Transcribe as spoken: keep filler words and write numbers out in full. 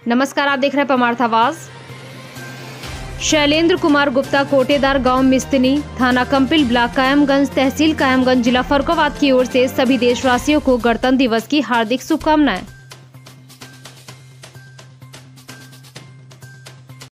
नमस्कार, आप देख रहे हैं परमार्थ आवाज। शैलेंद्र कुमार गुप्ता, कोटेदार गांव मिस्तनी, थाना कंपिल, ब्लॉक कायमगंज, तहसील कायमगंज, जिला फर्रुखाबाद की ओर से सभी देशवासियों को गणतंत्र दिवस की हार्दिक शुभकामनाएं।